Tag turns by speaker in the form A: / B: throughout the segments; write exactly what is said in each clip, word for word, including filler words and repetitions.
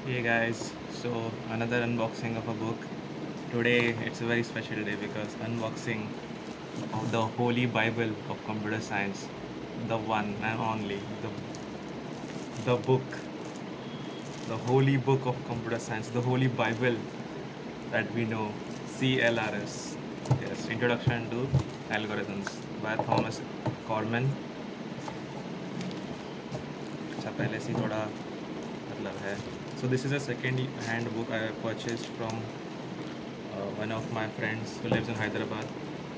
A: Hey guys, so another unboxing of a book. Today it's a very special day because unboxing of the Holy Bible of Computer Science, the one and only, the the book, the Holy Book of Computer Science, the Holy Bible that we know, C L R S. Yes, Introduction to Algorithms by Thomas Corman. अच्छा पहले से ही थोड़ा मतलब है. So this is a second hand book I purchased from uh, one of my friends who lives in Hyderabad.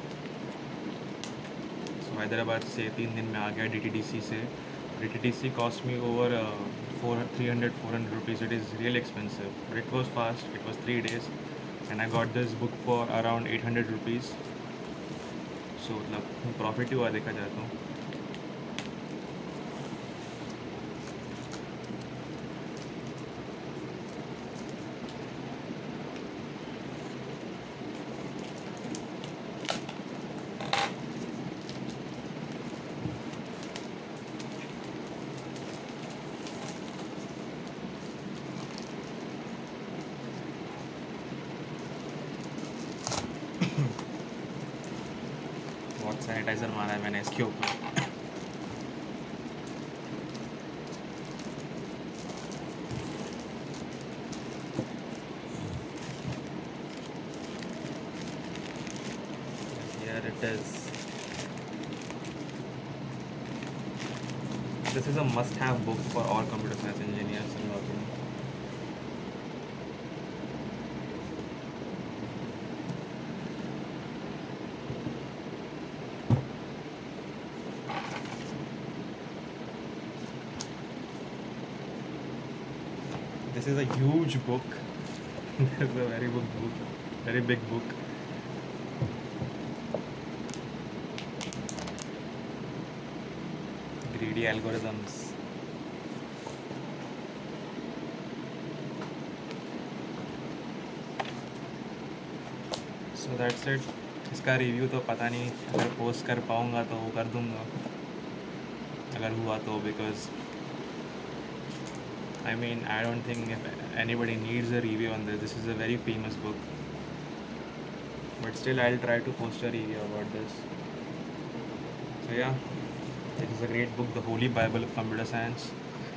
A: So Hyderabad से तीन दिन में आ गया D T D C से. D T D C cost me over uh, four, three hundred, four hundred rupees. It is really expensive, but it was fast. It was three days, and I got this book for around eight hundred rupees. So मतलब profit ही हुआ देखा जाए तो. बहुत sanitiser मारा है मैंने इसके ऊपर. Here it is. This is a must-have book for all computer science engineers in my opinion. This is a huge book. This is a very big book, very big book. Greedy algorithms. So that's it. इसका review तो पता नहीं, अगर post कर पाऊँगा तो वो कर दूँगा, अगर हुआ तो, because I mean I don't think if anybody needs a review on this. This is a very famous book, but still I'll try to post a review about this. So yeah, it is a great book, the Holy Bible of Computer Science.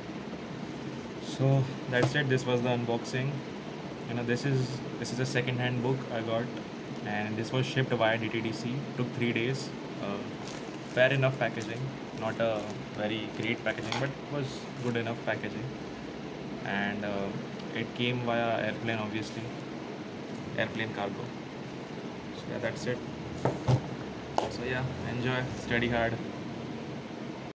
A: So that's it. This was the unboxing. You know, this is this is a second-hand book I got, and this was shipped via D T D C. Took three days. Uh, fair enough packaging, not a very great packaging, but was good enough packaging. And uh, it came via airplane, obviously, airplane cargo. So yeah, that's it. So yeah, enjoy, study hard.